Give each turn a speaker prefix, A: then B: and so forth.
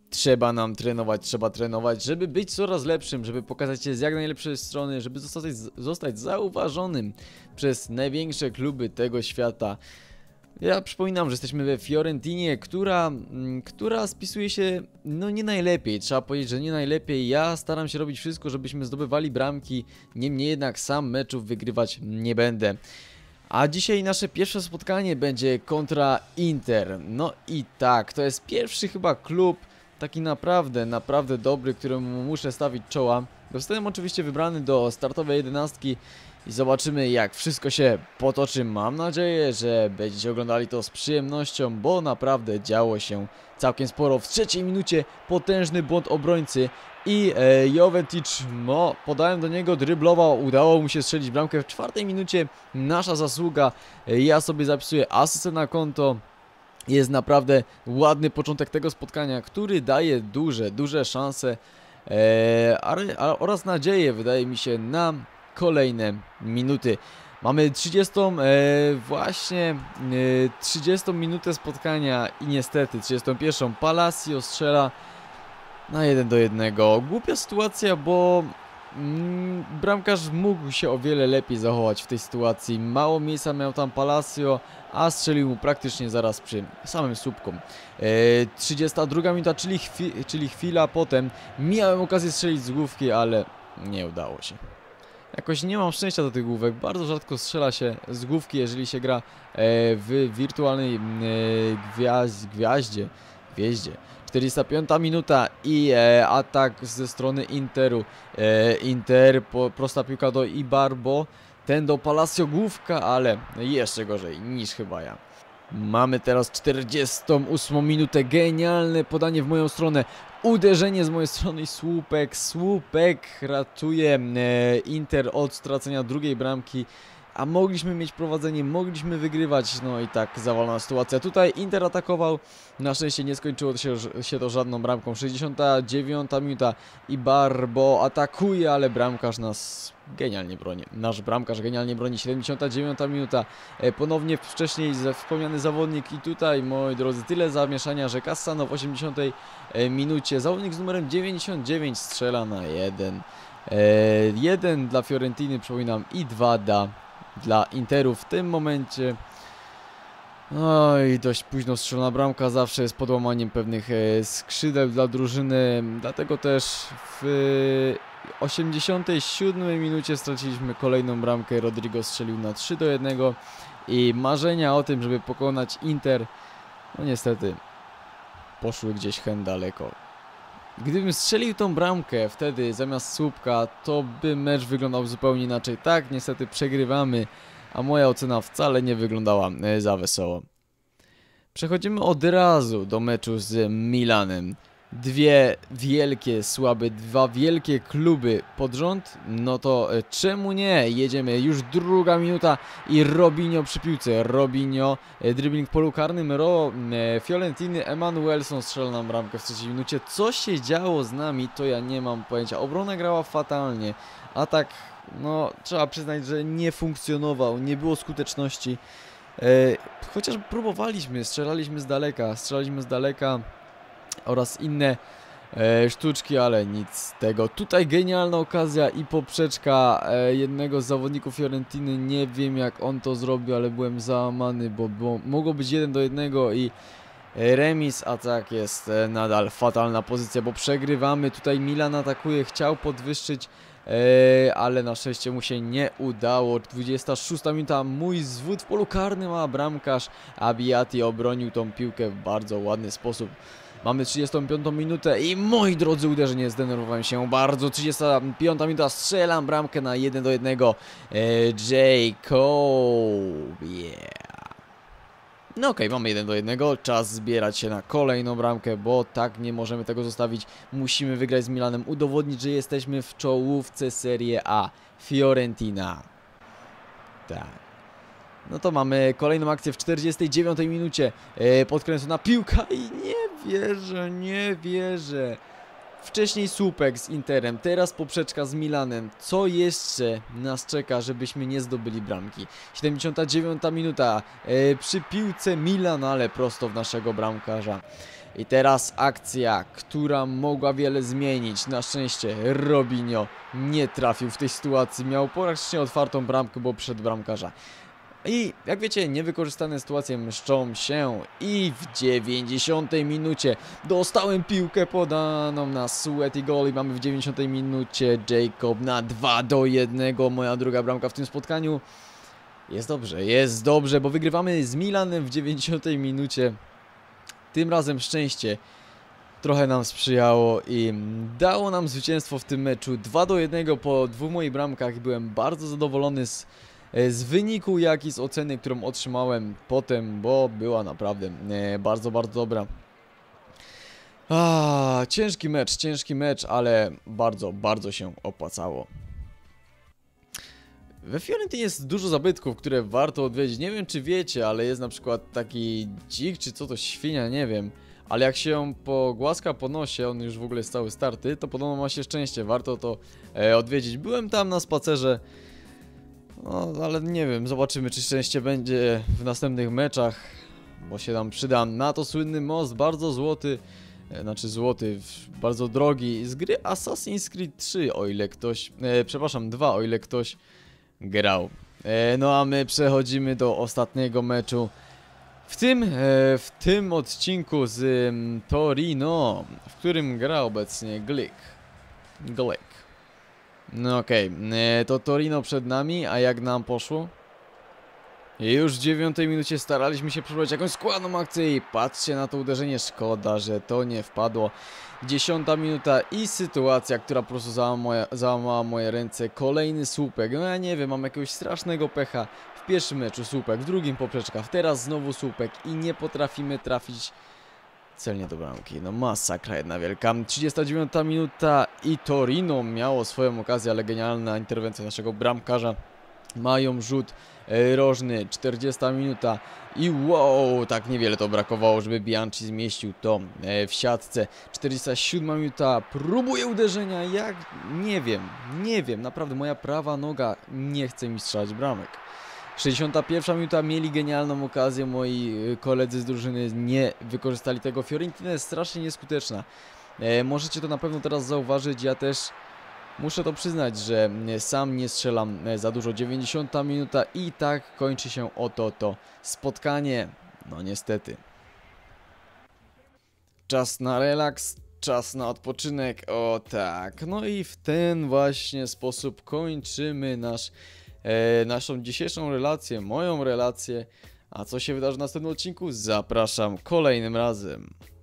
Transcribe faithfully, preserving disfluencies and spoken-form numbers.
A: Trzeba nam trenować, trzeba trenować, żeby być coraz lepszym, żeby pokazać się z jak najlepszej strony, żeby zostać, zostać zauważonym przez największe kluby tego świata. Ja przypominam, że jesteśmy we Fiorentinie, która, mm, która spisuje się no nie najlepiej, trzeba powiedzieć, że nie najlepiej. Ja staram się robić wszystko, żebyśmy zdobywali bramki, niemniej jednak sam meczów wygrywać nie będę. A dzisiaj nasze pierwsze spotkanie będzie kontra Inter. No i tak, to jest pierwszy chyba klub taki naprawdę, naprawdę dobry, któremu muszę stawić czoła. Zostałem oczywiście wybrany do startowej jedenastki i zobaczymy, jak wszystko się potoczy. Mam nadzieję, że będziecie oglądali to z przyjemnością, bo naprawdę działo się całkiem sporo. W trzeciej minucie potężny błąd obrońcy i e, Jovetic, no, podałem do niego, dryblował, udało mu się strzelić bramkę w czwartej minucie. Nasza zasługa, e, ja sobie zapisuję asystę na konto. Jest naprawdę ładny początek tego spotkania, który daje duże, duże szanse e, a, oraz nadzieję, wydaje mi się, na kolejne minuty. Mamy trzydziestą, e, właśnie e, trzydziestą minutę spotkania i niestety trzydziestą pierwszą Palacio strzela na jeden do jednego. Głupia sytuacja, bo mm, bramkarz mógł się o wiele lepiej zachować w tej sytuacji. Mało miejsca miał tam Palacio, a strzelił mu praktycznie zaraz przy samym słupku. E, trzydziesta druga minuta, czyli, chwi czyli chwila potem. Miałem okazję strzelić z główki, ale nie udało się. Jakoś nie mam szczęścia do tych główek. Bardzo rzadko strzela się z główki, jeżeli się gra e, w wirtualnej e, gwiaz gwiaździe. Gwieździe. czterdziesta piąta minuta i e, atak ze strony Interu. E, Inter, po, prosta piłka do Ibarbo. Ten do Palacio, główka, ale jeszcze gorzej niż chyba ja. Mamy teraz czterdziestą ósmą minutę. Genialne podanie w moją stronę. Uderzenie z mojej strony i słupek. Słupek ratuje e, Inter od stracenia drugiej bramki. A mogliśmy mieć prowadzenie, mogliśmy wygrywać. No i tak zawalona sytuacja. Tutaj Inter atakował. Na szczęście nie skończyło się, się to żadną bramką. sześćdziesiąta dziewiąta minuta. Ibarbo atakuje, ale bramkarz nas genialnie broni. Nasz bramkarz genialnie broni. siedemdziesiąta dziewiąta minuta. E, ponownie wcześniej wspomniany zawodnik. I tutaj, moi drodzy, tyle zamieszania, że Cassano w osiemdziesiątej minucie. Zawodnik z numerem dziewięćdziesiąt dziewięć strzela na jeden. E, jeden dla Fiorentiny, przypominam, i dwa da dla Interu w tym momencie. Oj, dość późno strzelona bramka zawsze jest podłamaniem pewnych e, skrzydeł dla drużyny. Dlatego też w osiemdziesiątej siódmej minucie straciliśmy kolejną bramkę. Rodrigo strzelił na trzy do jednego i marzenia o tym, żeby pokonać Inter, no niestety poszły gdzieś hen daleko. Gdybym strzelił tą bramkę wtedy zamiast słupka, to by mecz wyglądał zupełnie inaczej. Tak, niestety przegrywamy, a moja ocena wcale nie wyglądała za wesoło. Przechodzimy od razu do meczu z Milanem. Dwie wielkie, słabe, dwa wielkie kluby pod rząd, no to czemu nie? Jedziemy, już druga minuta i Robinho przy piłce. Robinho, dribbling w polu karnym, Ro, Fiorentiny, Emanuelson strzela nam bramkę w trzeciej minucie. Co się działo z nami, to ja nie mam pojęcia. Obrona grała fatalnie, atak, no trzeba przyznać, że nie funkcjonował, nie było skuteczności. E, chociaż próbowaliśmy, strzelaliśmy z daleka, strzelaliśmy z daleka oraz inne e, sztuczki, ale nic z tego. Tutaj genialna okazja i poprzeczka e, jednego z zawodników Fiorentiny. Nie wiem, jak on to zrobił, ale byłem załamany, bo było, mogło być jeden do jednego i e, remis, a tak jest e, nadal fatalna pozycja, bo przegrywamy. Tutaj Milan atakuje, chciał podwyższyć, e, ale na szczęście mu się nie udało. dwudziesta szósta minuta, mój zwód w polu karnym, a bramkarz Abbiati obronił tą piłkę w bardzo ładny sposób. Mamy trzydziestą piątą minutę i moi drodzy, uderzenie, zdenerwowałem się bardzo. trzydziesta piąta minuta, strzelam bramkę na jeden do jednego. Jacob, yeah. No okej, okay, mamy jeden do jednego, czas zbierać się na kolejną bramkę, bo tak nie możemy tego zostawić. Musimy wygrać z Milanem, udowodnić, że jesteśmy w czołówce Serie A. Fiorentina. Tak. No to mamy kolejną akcję w czterdziestej dziewiątej minucie. E, podkręcona piłka i nie wierzę, nie wierzę. Wcześniej słupek z Interem, teraz poprzeczka z Milanem. Co jeszcze nas czeka, żebyśmy nie zdobyli bramki? siedemdziesiąta dziewiąta minuta. E, przy piłce Milan, ale prosto w naszego bramkarza. I teraz akcja, która mogła wiele zmienić. Na szczęście Robinho nie trafił w tej sytuacji. Miał praktycznie otwartą bramkę, bo przed bramkarza. I jak wiecie, niewykorzystane sytuacje mszczą się. I w dziewięćdziesiątej minucie dostałem piłkę podaną na Sweaty goal i mamy w dziewięćdziesiątej minucie Jacob na dwa do jednego. Moja druga bramka w tym spotkaniu. Jest dobrze, jest dobrze, bo wygrywamy z Milanem w dziewięćdziesiątej minucie. Tym razem szczęście trochę nam sprzyjało i dało nam zwycięstwo w tym meczu. dwa do jednego po dwóch moich bramkach. Byłem bardzo zadowolony z, z wyniku, jak i z oceny, którą otrzymałem potem, bo była naprawdę e, bardzo, bardzo dobra. Ah, ciężki mecz, ciężki mecz, ale bardzo, bardzo się opłacało. We Fiorentynie jest dużo zabytków, które warto odwiedzić. Nie wiem, czy wiecie, ale jest na przykład taki dzik, czy co to, świnia, nie wiem. Ale jak się pogłaska po nosie, on już w ogóle jest cały starty, to podobno ma się szczęście. Warto to e, odwiedzić. Byłem tam na spacerze, no ale nie wiem, zobaczymy, czy szczęście będzie w następnych meczach, bo się nam przyda. Na to słynny most, bardzo złoty, e, znaczy złoty, bardzo drogi, z gry Assassin's Creed trzy, o ile ktoś, e, przepraszam, dwa, o ile ktoś grał. E, no a my przechodzimy do ostatniego meczu w tym, e, w tym odcinku z um, Torino, w którym gra obecnie Glick. Glick. No okej, okay. To Torino przed nami, a jak nam poszło? Już w dziewiątej minucie staraliśmy się przeprowadzić jakąś składną akcję i patrzcie na to uderzenie, szkoda, że to nie wpadło. Dziesiąta minuta i sytuacja, która po prostu załamała moje, załamała moje ręce. Kolejny słupek, no ja nie wiem, mam jakiegoś strasznego pecha. W pierwszym meczu słupek, w drugim poprzeczka, teraz znowu słupek i nie potrafimy trafić celnie do bramki. No masakra jedna wielka. trzydziesta dziewiąta minuta i Torino miało swoją okazję, ale genialna interwencja naszego bramkarza. Mają rzut e, rożny, czterdziesta minuta i wow, tak niewiele to brakowało, żeby Bianchi zmieścił to e, w siatce. czterdziesta siódma minuta, próbuje uderzenia, jak, nie wiem, nie wiem, naprawdę moja prawa noga nie chce mi strzelać bramek. sześćdziesiąta pierwsza minuta, mieli genialną okazję, moi koledzy z drużyny nie wykorzystali tego. Fiorentina jest strasznie nieskuteczna, e, możecie to na pewno teraz zauważyć, ja też muszę to przyznać, że sam nie strzelam za dużo. dziewięćdziesiąta minuta i tak kończy się oto to spotkanie. No niestety. Czas na relaks, czas na odpoczynek. O tak. No i w ten właśnie sposób kończymy nasz, e, naszą dzisiejszą relację, moją relację. A co się wydarzy w następnym odcinku? Zapraszam kolejnym razem.